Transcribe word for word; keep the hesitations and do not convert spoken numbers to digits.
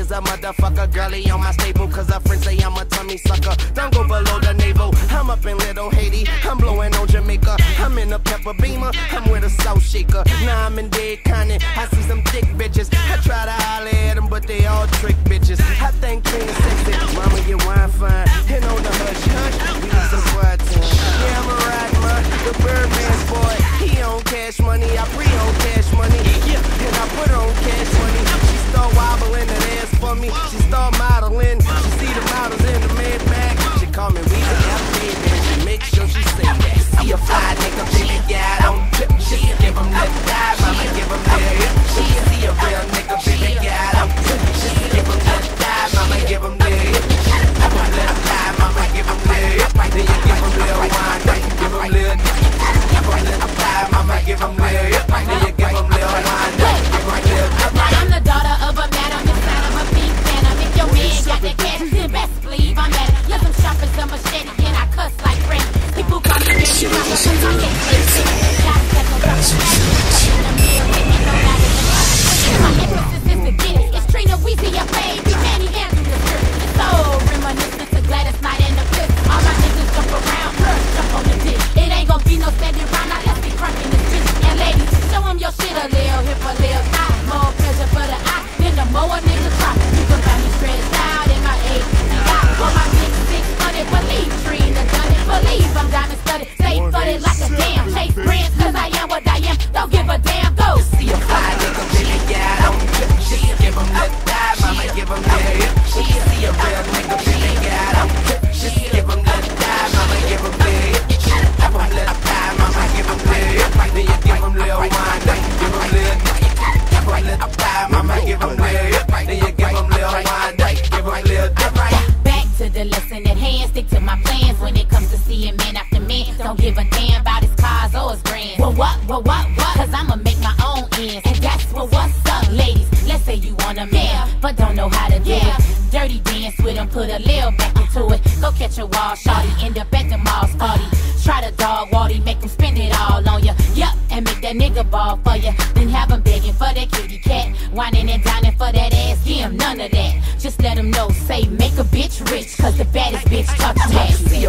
is a motherfucker. Girlie on my staple, cause her friends say I'm a tummy sucker. Don't go below the navel. I'm up in Little Haiti. I'm blowing on Jamaica. I'm in a pepper beamer. I'm with a salt shaker. Now I'm in Dead Conning. I see some thick bitches. I try to holler at them, but they all trick bitches. I think clean and sexy. Mama, your wine fine. And on the hush, hush, we need some quiet time. Yeah, I'm a ride man. The Birdman's boy. He on cash money. I pre-own cash money. Yeah, and I put on cash money. She start wobbling that ass for me. She start modeling. She see the models in the mid bag. She call me Weezy F B, and she make sure she say that. See a fly nigga, baby, yeah, I don't trip. She give him that dive, I'ma give him that hip. She see a real nigga, baby, yeah, I don't trip. She give him that dive, I'ma give him that hip. I'ma let him dive, I'ma give him that hip. Then you give him little wine, then you give him little. I'ma let him dive, I'ma give him little hip. Then you give him little wine, then you give him little. I'm the daughter of a madam inside of a pink phantom. If your man got that cash, then best believe I'm at it. Yes, I'm sharp as a machete and I cuss like Freddy. People call me Benny, I'm a cuss like that. My emphasis is to get it. It's Trina Weezy, your baby, Manny Andrew the Spirit. It's so reminiscent to Gladys Knight and the Fifth. All my niggas jump around, first jump on the dick. It ain't gon' be no standing round, now let's be crunking this bitch. And ladies, show them your shit a little hip, a little high. More pleasure for the eye, then the more a nigga try. You can find me stressed out in my A C I. For my big six hundred, believe Trina done it. Believe I'm diamond studded, stay footed like a damn. Chase brands, cause I am what I am. Don't give a damn, go. See a fly nigga, baby, yeah, I don't trip. She give him that dive, I'ma give him that hip. She see a real nigga, baby, yeah, I don't trip. She give him that dive, I'ma give him that hip. I'ma let him dive, I'ma give him that hip. Then you give him little wine, then you give him little. I'ma let him dive, I'ma give him that hip. Then you give him little wine, then you give him little. Back to the lesson at hand, stick to my plans when it comes to seeing man after man. Don't give a damn about his cars or his brands. Well, what, what, what, what? Cause I'ma make my own ends. And that's what what's up, ladies. Let's say you want a man, but don't know how to do it. Dirty dance with him, put a little back into it. Go catch a wall, shawty, end up at the mall's party. Try to dog Waldy, make him spend it all on ya. Yup, and make that nigga ball for ya. Then have him begging for that kitty cat. Whining and dining for that ass, give him none of that. Just let him know, say make a bitch rich, cause the baddest bitch talk to that.